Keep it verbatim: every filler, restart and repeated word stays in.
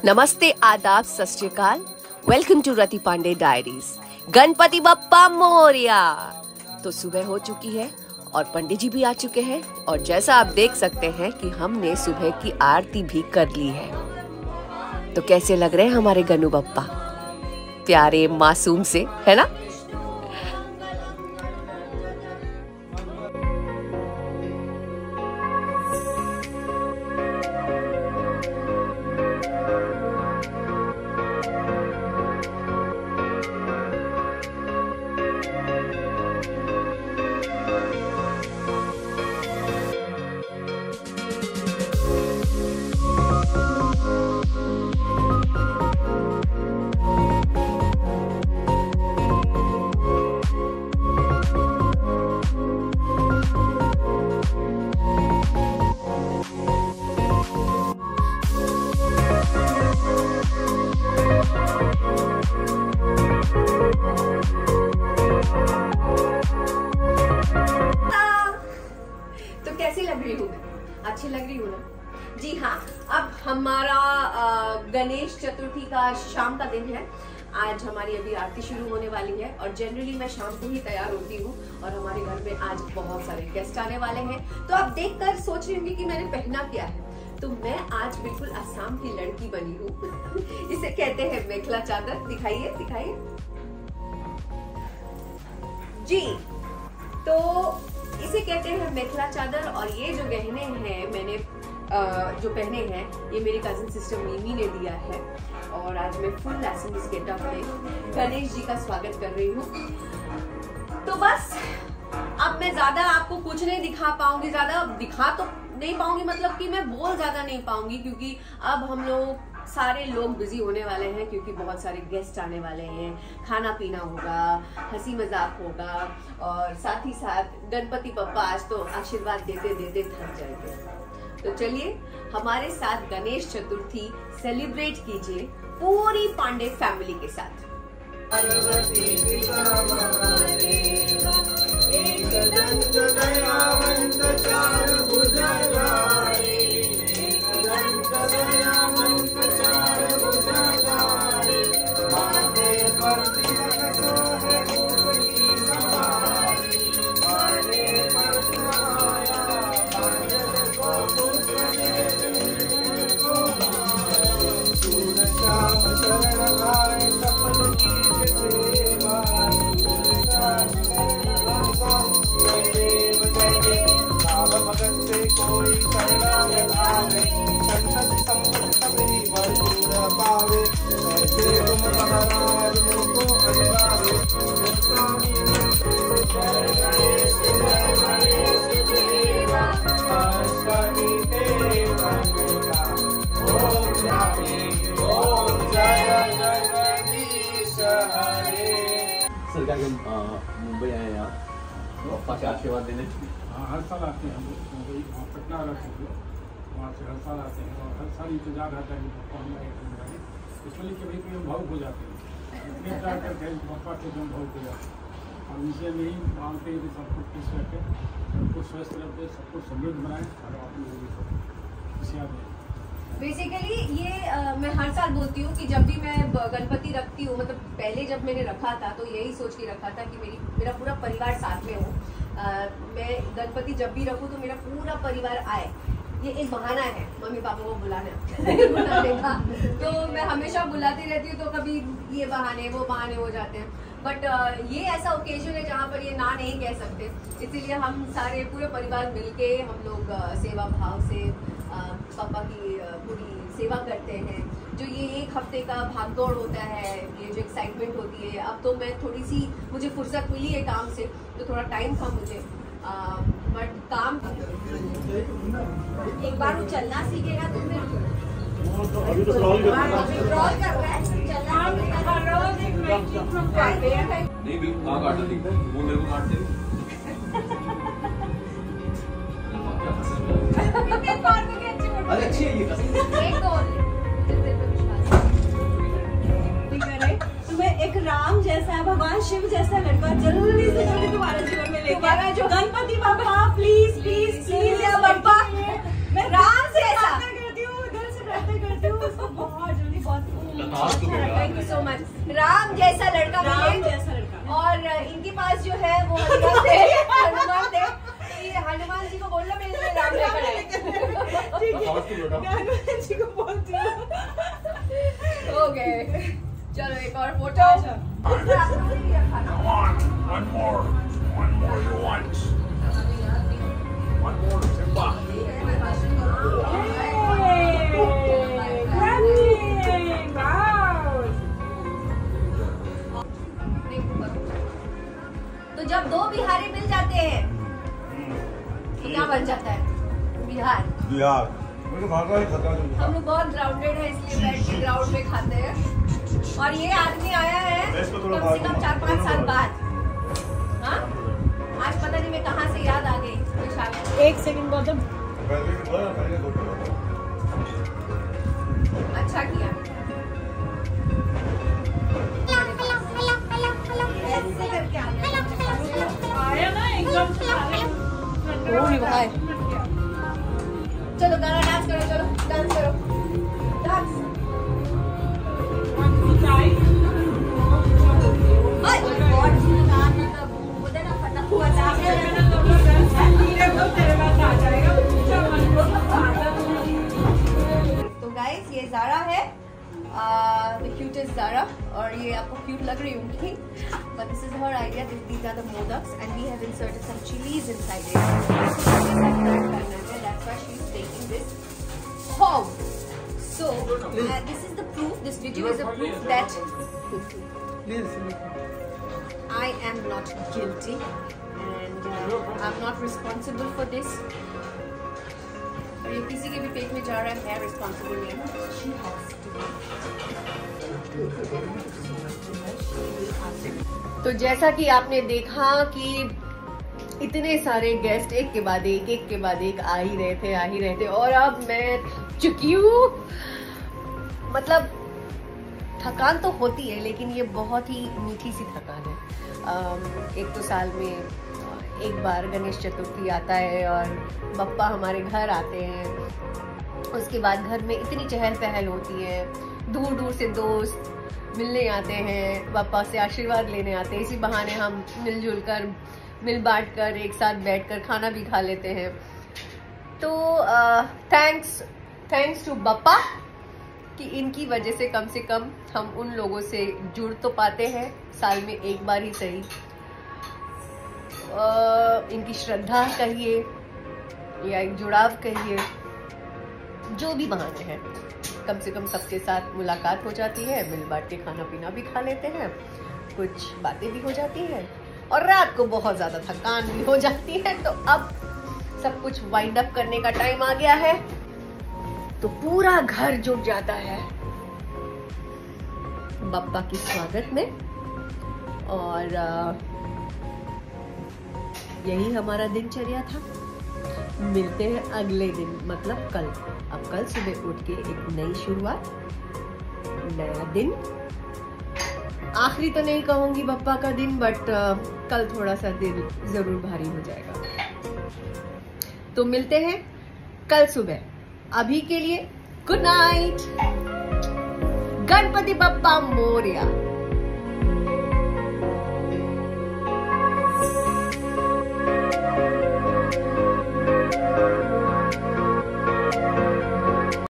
नमस्ते, आदाब, Sat Sri Akal. Welcome to Rati Pandey diaries. Ganpati Bappa Morya. तो सुबह हो चुकी है और पंडित जी भी आ चुके हैं और जैसा आप देख सकते हैं कि हमने सुबह की आरती भी कर ली है। तो कैसे लग रहे हैं हमारे गणु बप्पा, प्यारे मासूम से, है ना? अच्छी लग रही हूँ ना? जी हाँ। अब हमारा गणेश चतुर्थी का शाम का दिन है। आज हमारी अभी आरती शुरू होने वाली है और जनरली मैं शाम को ही तैयार होती हूँ और हमारे घर में आज बहुत सारे गेस्ट आने वाले हैं। तो आप देखकर सोच रही होंगी कि मैंने पहना क्या है। तो मैं आज बिल्कुल असम की लड़की बनी हूँ। इसे कहते हैं मेखला चादर। दिखाइए दिखाइए जी। तो इसे कहते हैं मेखला चादर और ये जो गहने हैं मैंने जो पहने हैं ये मेरी कजिन सिस्टर मिमी ने दिया है और आज मैं फुल एसएमएस गेटअप में गणेश जी का स्वागत कर रही हूँ। तो बस अब मैं ज्यादा आपको कुछ नहीं दिखा पाऊंगी, ज्यादा दिखा तो नहीं पाऊंगी, मतलब कि मैं बोल ज्यादा नहीं पाऊंगी क्योंकि अब हम लोग सारे लोग बिजी होने वाले हैं क्योंकि बहुत सारे गेस्ट आने वाले हैं। खाना पीना होगा, हंसी मजाक होगा और साथ ही साथ गणपति बप्पा आज तो आशीर्वाद देते देते थक जाएंगे। तो चलिए हमारे साथ गणेश चतुर्थी सेलिब्रेट कीजिए पूरी पांडे फैमिली के साथ। सरकार के मुंबई आए हैं आप बप्पा के आशीर्वाद देने। हाँ, हर साल आते हैं हम लोग मुंबई, वहाँ पटना रहते हैं लोग, वहाँ से हर साल आते हैं और हर साल इंतजार रहता है कि बप्पा हम आए। इसलिए कभी कभी हम भावुक हो जाते हैं, इतने प्यार करते हैं बप्पा के हम भावुक हो जाते हैं। हम इनसे नहीं मांगते हैं कि सब कुछ खुश रखे, सबको स्वस्थ रखे, सबको समृद्ध बनाए और आप लोगों को खुशियाँ दें। बेसिकली ये आ, मैं हर साल बोलती हूँ कि जब भी मैं गणपति रखती हूँ, मतलब पहले जब मैंने रखा था तो यही सोच के रखा था कि मेरी मेरा पूरा परिवार साथ में हो। मैं गणपति जब भी रखूँ तो मेरा पूरा परिवार आए। ये एक बहाना है मम्मी पापा को बुलाने बुलाने का। तो मैं हमेशा बुलाती रहती हूँ तो कभी ये बहाने वो बहाने हो जाते हैं, बट ये ऐसा ओकेजन है जहाँ पर ये ना नहीं कह सकते। इसीलिए हम सारे पूरे परिवार मिलके हम लोग सेवा भाव से पापा की पूरी सेवा करते हैं। जो ये एक हफ्ते का भागदौड़ होता है, ये जो एक्साइटमेंट होती है, अब तो मैं थोड़ी सी मुझे फुर्सत मिली है काम से तो थोड़ा टाइम था मुझे, बट काम एक बार वो चलना सीखेगा तो फिर नहीं बिल्कुल कहाँ काटा दिखता है, वो मेरे को काट दे। अरे अच्छी है ये। एक और तुम्हें एक राम जैसा भगवान शिव जैसा लड़का जल्दी से जल्दी तुम्हारे जीवन में लेके आया। जो गणपति बाबा प्लीज प्लीज प्लीज या बाबा मैं राम से प्रार्थना करती हूँ, दिल से प्रार्थना करती हूँ उसको बहुत जल्दी राम जैसा लड़का राम मिले जैसा लड़का। और इनके पास जो है वो हनुमान थे हनुमान थे तो ये हनुमान जी को बोल लो मेरे लिए राम लेकर आए। ठीक है, हनुमान जी को बोलती हूँ। ओके चलो एक और photo. One more. One more you want. One more, Simba. तो जब दो बिहारी मिल जाते हैं तो क्या बन जाता है? बिहार। बिहार मुझे भाषा ही खतरा है। हम लोग बहुत ग्राउंडेड है इसलिए बैठ के ग्राउंड में खाते हैं। और ये आदमी आया है कम से कम चार पाँच साल बाद। हाँ आज पता नहीं मैं कहाँ से याद आ गई कोई शामिल। एक सेकंड गौतम, अच्छा किया। ऐसे करके आया ना एकदम से भाई। चलो गाना डांस करो, चलो डांस करो, डांस। तो गाइस ये ज़ारा है, द क्यूटेस्ट ज़ारा, और ये आपको क्यूट लग रही होंगी, but this is her idea. These are the modaks and we have inserted some chilies inside it. That's why she is taking this home. So uh, this is the proof. This video is a proof that I am not guilty and uh, I'm not responsible for this. और ये किसी के भी पेट में जा रहा है, मैं रिस्पॉन्सिबल नहीं हूँ। She has to. तो जैसा कि आपने देखा कि इतने सारे गेस्ट एक के बाद एक एक के बाद एक आ ही रहे थे आ ही रहे थे और अब मैं थक चुकी हूँ। मतलब थकान तो होती है लेकिन ये बहुत ही मीठी सी थकान है। एक तो साल में एक बार गणेश चतुर्थी आता है और बप्पा हमारे घर आते हैं। उसके बाद घर में इतनी चहल पहल होती है, दूर दूर से दोस्त मिलने आते हैं, बप्पा से आशीर्वाद लेने आते हैं। इसी बहाने हम मिलजुल कर मिल बांट कर एक साथ बैठकर खाना भी खा लेते हैं। तो थैंक्स थैंक्स टू बप्पा कि इनकी वजह से कम से कम हम उन लोगों से जुड़ तो पाते हैं साल में एक बार ही सही। Uh, इनकी श्रद्धा कहिए या एक जुड़ाव कहिए, जो भी बहाने हैं, कम से कम सबके साथ मुलाकात हो जाती है, मिल बांट के खाना पीना भी खा लेते हैं, कुछ बातें भी हो जाती हैं और रात को बहुत ज़्यादा थकान भी हो जाती है। तो अब सब कुछ वाइंड अप करने का टाइम आ गया है, तो पूरा घर जुट जाता है बप्पा के स्वागत में। और uh, यही हमारा दिनचर्या था। मिलते हैं अगले दिन, मतलब कल। अब कल सुबह उठ के एक नई शुरुआत, नया दिन। आखिरी तो नहीं कहूंगी बप्पा का दिन, बट uh, कल थोड़ा सा दिन जरूर भारी हो जाएगा। तो मिलते हैं कल सुबह। अभी के लिए गुड नाइट। गणपति बप्पा मोरया।